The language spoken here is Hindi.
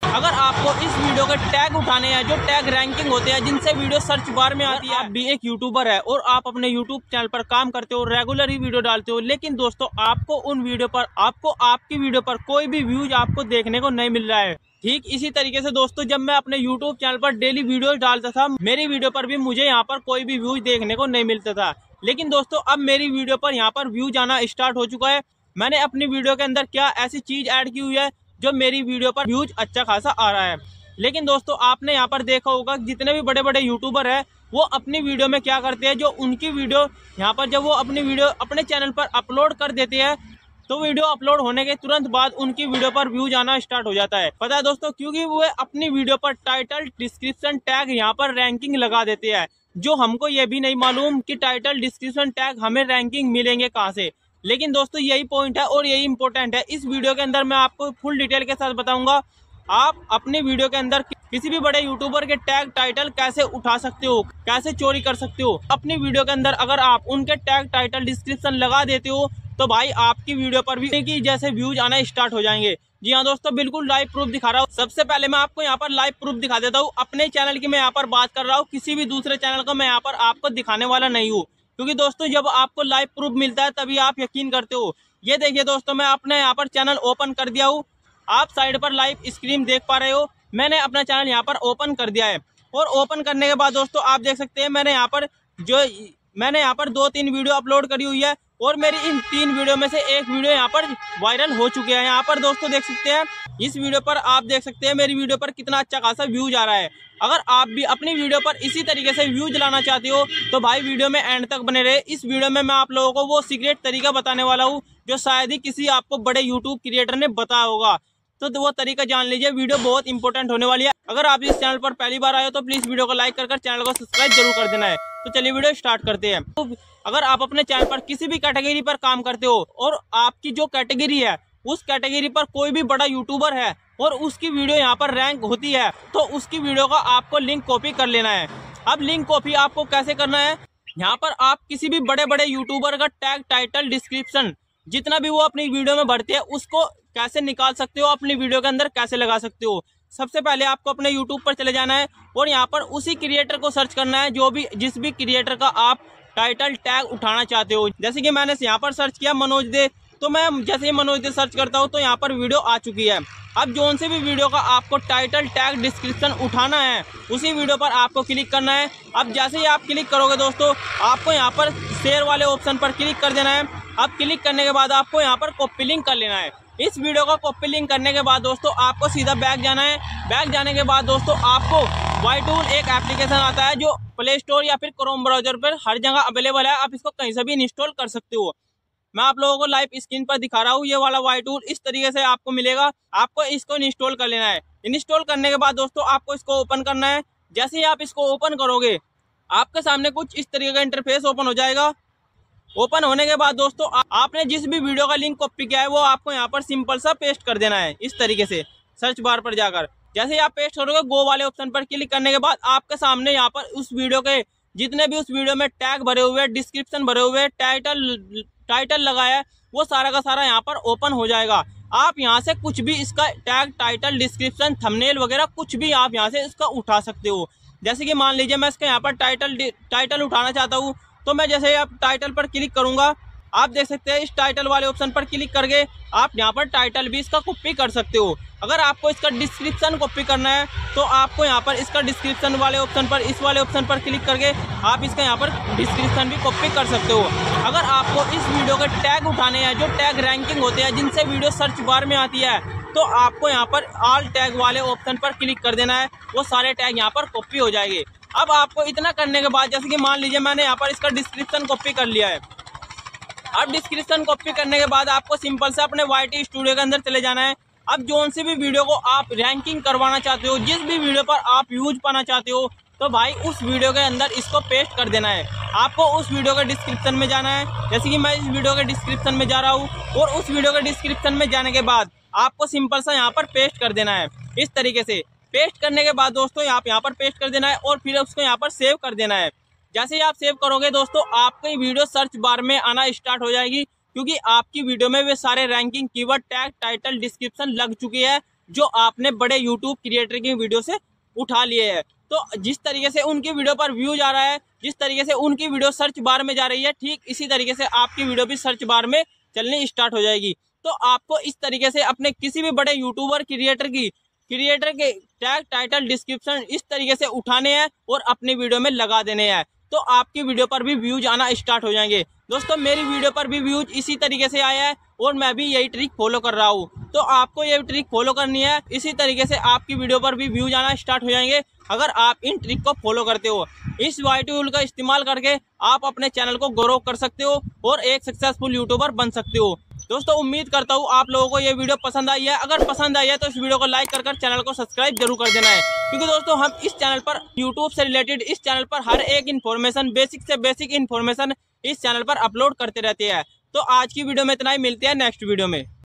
अगर आपको इस वीडियो के टैग उठाने हैं, जो टैग रैंकिंग होते हैं, जिनसे वीडियो सर्च बार में आती है, आप भी एक यूट्यूबर है और आप अपने यूट्यूब चैनल पर काम करते हो, रेगुलर ही वीडियो डालते हो, लेकिन दोस्तों आपको उन वीडियो पर, आपको आपकी वीडियो पर कोई भी व्यूज आपको देखने को नहीं मिल रहा है। ठीक इसी तरीके से दोस्तों, जब मैं अपने यूट्यूब चैनल पर डेली वीडियो डालता था, मेरी वीडियो पर भी मुझे यहाँ पर कोई भी व्यूज देखने को नहीं मिलता था। लेकिन दोस्तों अब मेरी वीडियो पर यहाँ पर व्यूज आना स्टार्ट हो चुका है। मैंने अपनी वीडियो के अंदर क्या ऐसी चीज ऐड की हुई है जो मेरी वीडियो पर व्यूज अच्छा खासा आ रहा है। लेकिन दोस्तों आपने यहाँ पर देखा होगा जितने भी बड़े बड़े यूट्यूबर हैं वो अपनी वीडियो में क्या करते हैं, जो उनकी वीडियो यहाँ पर जब वो अपनी वीडियो अपने चैनल पर अपलोड कर देते हैं तो वीडियो अपलोड होने के तुरंत बाद उनकी वीडियो पर व्यूज आना स्टार्ट हो जाता है। पता है दोस्तों, क्योंकि वो अपनी वीडियो पर टाइटल, डिस्क्रिप्शन, टैग यहाँ पर रैंकिंग लगा देते हैं, जो हमको ये भी नहीं मालूम कि टाइटल, डिस्क्रिप्शन, टैग हमें रैंकिंग मिलेंगे कहाँ से। लेकिन दोस्तों यही पॉइंट है और यही इंपॉर्टेंट है। इस वीडियो के अंदर मैं आपको फुल डिटेल के साथ बताऊंगा आप अपनी वीडियो के अंदर किसी भी बड़े यूट्यूबर के टैग, टाइटल कैसे उठा सकते हो, कैसे चोरी कर सकते हो। अपनी वीडियो के अंदर अगर आप उनके टैग, टाइटल, डिस्क्रिप्शन लगा देते हो तो भाई आपकी वीडियो पर भी की जैसे व्यूज आना स्टार्ट हो जाएंगे। जी हाँ दोस्तों, बिल्कुल लाइव प्रूफ दिखा रहा हूँ। सबसे पहले मैं आपको यहाँ पर लाइव प्रूफ दिखा देता हूँ। अपने चैनल की मैं यहाँ पर बात कर रहा हूँ, किसी भी दूसरे चैनल का मैं यहाँ पर आपको दिखाने वाला नहीं हूँ, क्योंकि दोस्तों जब आपको लाइव प्रूफ मिलता है तभी आप यकीन करते हो। ये देखिए दोस्तों, मैं अपने यहाँ पर चैनल ओपन कर दिया हूँ। आप साइड पर लाइव स्क्रीन देख पा रहे हो। मैंने अपना चैनल यहाँ पर ओपन कर दिया है और ओपन करने के बाद दोस्तों आप देख सकते हैं मैंने यहाँ पर 2-3 वीडियो अपलोड करी हुई है और मेरी इन 3 वीडियो में से एक वीडियो यहाँ पर वायरल हो चुकी है। यहाँ पर दोस्तों देख सकते हैं, इस वीडियो पर आप देख सकते हैं मेरी वीडियो पर कितना अच्छा खासा व्यूज आ रहा है। अगर आप भी अपनी वीडियो पर इसी तरीके से व्यूज लाना चाहते हो तो भाई वीडियो में एंड तक बने रहे। इस वीडियो में मैं आप लोगों को वो सीक्रेट तरीका बताने वाला हूँ जो शायद ही किसी आपको बड़े यूट्यूब क्रिएटर ने बताया होगा, तो वो तरीका जान लीजिए। वीडियो बहुत इंपॉर्टेंट होने वाली है। अगर आप इस चैनल पर पहली बार आए हो तो प्लीज वीडियो को लाइक कर चैनल को सब्सक्राइब जरूर कर देना है। तो चलिए वीडियो स्टार्ट करते हैं। तो अगर आप अपने चैनल पर किसी भी कैटेगरी पर काम करते हो और आपकी जो कैटेगरी है उस कैटेगरी पर कोई भी बड़ा यूट्यूबर है और उसकी वीडियो यहाँ पर रैंक होती है तो उसकी वीडियो का आपको लिंक कॉपी कर लेना है। अब लिंक कॉपी आपको कैसे करना है, यहाँ पर आप किसी भी बड़े बड़े यूट्यूबर का टैग, टाइटल, डिस्क्रिप्शन जितना भी वो अपनी वीडियो में भरते हैं उसको कैसे निकाल सकते हो, अपनी वीडियो के अंदर कैसे लगा सकते हो। सबसे पहले आपको अपने यूट्यूब पर चले जाना है और यहाँ पर उसी क्रिएटर को सर्च करना है जिस भी क्रिएटर का आप टाइटल, टैग उठाना चाहते हो। जैसे कि मैंने यहाँ पर सर्च किया मनोज दे, तो मैं जैसे ही मनोज दे सर्च करता हूँ तो यहाँ पर वीडियो आ चुकी है। अब जोन से भी वीडियो का आपको टाइटल, टैग, डिस्क्रिप्शन उठाना है उसी वीडियो पर आपको क्लिक करना है। अब जैसे ही आप क्लिक करोगे दोस्तों आपको यहाँ पर शेयर वाले ऑप्शन पर क्लिक कर देना है। अब क्लिक करने के बाद आपको यहाँ पर कॉपी लिंक कर लेना है। इस वीडियो का कॉपी लिंक करने के बाद दोस्तों आपको सीधा बैक जाना है। बैक जाने के बाद दोस्तों आपको वाईटूल एक एप्लीकेशन आता है जो प्ले स्टोर या फिर क्रोम ब्राउजर पर हर जगह अवेलेबल है। आप इसको कहीं से भी इंस्टॉल कर सकते हो। मैं आप लोगों को लाइव स्क्रीन पर दिखा रहा हूँ। ये वाला वाईटूल इस तरीके से आपको मिलेगा। आपको इसको इंस्टॉल कर लेना है। इंस्टॉल करने के बाद दोस्तों आपको इसको ओपन करना है। जैसे ही आप इसको ओपन करोगे आपके सामने कुछ इस तरीके का इंटरफेस ओपन हो जाएगा। ओपन होने के बाद दोस्तों आपने जिस भी वीडियो का लिंक कॉपी किया है वो आपको यहाँ पर सिंपल सा पेस्ट कर देना है। इस तरीके से सर्च बार पर जाकर जैसे ही आप पेस्ट करोगे गो वाले ऑप्शन पर क्लिक करने के बाद आपके सामने यहाँ पर उस वीडियो के जितने भी उस वीडियो में टैग भरे हुए, डिस्क्रिप्शन भरे हुए, टाइटल लगाया है वो सारा का सारा यहाँ पर ओपन हो जाएगा। आप यहाँ से कुछ भी इसका टैग, टाइटल, डिस्क्रिप्शन, थंबनेल वगैरह कुछ भी आप यहाँ से इसका उठा सकते हो। जैसे कि मान लीजिए मैं इसका यहाँ पर टाइटल उठाना चाहता हूँ तो मैं जैसे आप टाइटल पर क्लिक करूंगा आप देख सकते हैं इस टाइटल वाले ऑप्शन पर क्लिक करके आप यहाँ पर टाइटल भी इसका कॉपी कर सकते हो। अगर आपको इसका डिस्क्रिप्शन कॉपी करना है तो आपको यहाँ पर इसका डिस्क्रिप्शन वाले ऑप्शन पर, इस वाले ऑप्शन पर क्लिक करके आप इसका यहाँ पर डिस्क्रिप्शन भी कॉपी कर सकते हो। अगर आपको इस वीडियो के टैग उठाने हैं, जो टैग रैंकिंग होते हैं, जिनसे वीडियो सर्च बार में आती है, तो आपको यहाँ पर ऑल टैग वाले ऑप्शन पर क्लिक कर देना है। वो सारे टैग यहाँ पर कॉपी हो जाएंगे। अब आपको इतना करने के बाद जैसे कि मान लीजिए मैंने यहाँ पर इसका डिस्क्रिप्शन कॉपी कर लिया है। अब डिस्क्रिप्शन कॉपी करने के बाद आपको सिंपल से अपने YT स्टूडियो के अंदर चले जाना है। अब जोन से भी वीडियो को आप रैंकिंग करवाना चाहते हो, जिस भी वीडियो पर आप व्यूज पाना चाहते हो, तो भाई उस वीडियो के अंदर इसको पेस्ट कर देना है। आपको उस वीडियो के डिस्क्रिप्शन में जाना है। जैसे कि मैं इस वीडियो के डिस्क्रिप्शन में जा रहा हूँ और उस वीडियो के डिस्क्रिप्शन में जाने के बाद आपको सिंपल सा यहाँ पर पेस्ट कर देना है। इस तरीके से पेस्ट करने के बाद दोस्तों आप यहाँ पर पेस्ट कर देना है और फिर उसको यहाँ पर सेव कर देना है। जैसे ही आप सेव करोगे दोस्तों आपकी वीडियो सर्च बार में आना स्टार्ट हो जाएगी, क्योंकि आपकी वीडियो में वे सारे ranking, keyword, tag, title, description लग चुकी है। जो आपने बड़े यूट्यूब क्रिएटर की वीडियो से उठा लिए हैं। तो जिस तरीके से उनकी वीडियो पर व्यूज आ रहा है, जिस तरीके से उनकी वीडियो सर्च बार में जा रही है, ठीक इसी तरीके से आपकी वीडियो भी सर्च बार में चलनी स्टार्ट हो जाएगी। तो आपको इस तरीके से अपने किसी भी बड़े यूट्यूबर क्रिएटर के टैग, टाइटल, डिस्क्रिप्शन इस तरीके से उठाने हैं और अपनी वीडियो में लगा देने हैं। तो आपकी वीडियो पर भी व्यूज आना स्टार्ट हो जाएंगे। दोस्तों मेरी वीडियो पर भी व्यूज इसी तरीके से आया है और मैं भी यही ट्रिक फॉलो कर रहा हूँ। तो आपको ये ट्रिक फॉलो करनी है, इसी तरीके से आपकी वीडियो पर भी व्यूज आना स्टार्ट हो जाएंगे अगर आप इन ट्रिक को फॉलो करते हो। इस वाई टूल का इस्तेमाल करके आप अपने चैनल को ग्रो कर सकते हो और एक सक्सेसफुल यूट्यूबर बन सकते हो। दोस्तों उम्मीद करता हूँ आप लोगों को ये वीडियो पसंद आई है। अगर पसंद आई है तो इस वीडियो को लाइक कर चैनल को सब्सक्राइब जरूर कर देना है, क्योंकि दोस्तों हम इस चैनल पर यूट्यूब से रिलेटेड इस चैनल पर हर एक इन्फॉर्मेशन, बेसिक से बेसिक इन्फॉर्मेशन इस चैनल पर अपलोड करते रहते हैं। तो आज की वीडियो में इतना ही, मिलते हैं नेक्स्ट वीडियो में।